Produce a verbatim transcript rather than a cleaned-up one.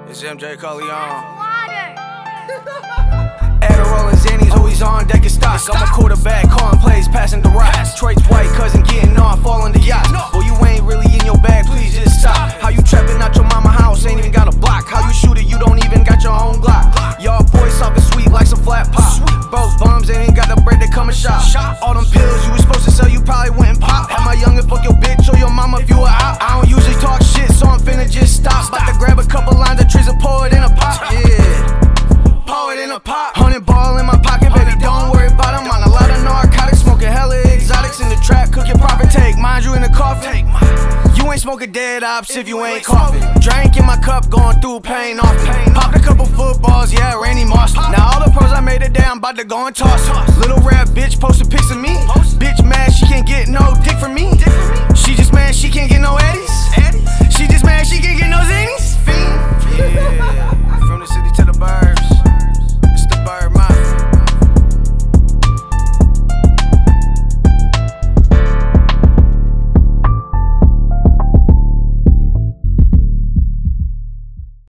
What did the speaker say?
It's M J Corleone. Adderall and Xannies always on deck and stock. I'm a quarterback, calling plays, passing the rock. Detroit's white cousin getting off, falling the yacht. Boy, you ain't really in your bag, please just stop. How you trapping out your mama house, ain't even got a block. How you shoot it, you don't even got your own Glock. Y'all boys soft and sweet like some flat pop. Broke bums, ain't got the bread, they come and shop. All them pills you was supposed to sell, you probably went and pop. Have my youngin' fuck your bitch or your mama if you were out. I don't usually talk shit, so I'm finna just stop. About to grab a couple lines of trees and pour it in a pot. Yeah, pour it in a pot. Hundred ball in my pocket, baby, don't worry about them. On a lot of narcotics, smoking hella exotics in the trap, cooking profit, take mind you in the coffin. You ain't smoking dead ops if you ain't coughing. Drink in my cup, going through pain often. Popped a couple footballs, yeah, Randy Moss. Now all the pros I made today, I'm about to go and toss. Little rap bitch posted pics of me. Bitch mad she can't get no dick from me. She just mad she can't get no eddies. She just mad she can't get no zits.